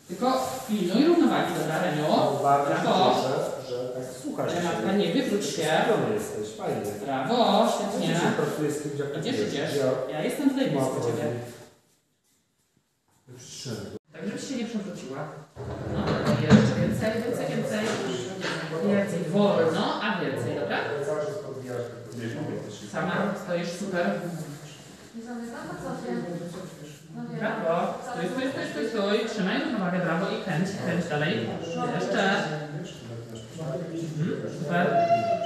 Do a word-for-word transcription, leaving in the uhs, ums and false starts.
Tylko pilnuj równowagi, dobra, Reniu? Brawo. Że tak słuchasz. Renatka, nie wywróć się. Jesteś, fajnie. Brawo, świetnie. Pracuję z tym, jak Gdzie idziesz? Ja jestem tutaj blisko ciebie. Tak, żebyś się nie przewróciła. No, jeszcze więcej, więcej, więcej. Więcej, wolno, a więcej, dobra? Sama stoisz, super. Brawo. Stój, stój, stój, stój, stój. Trzymaj równowagę, brawo i kręć, kręć dalej. Jeszcze. Mhm, super.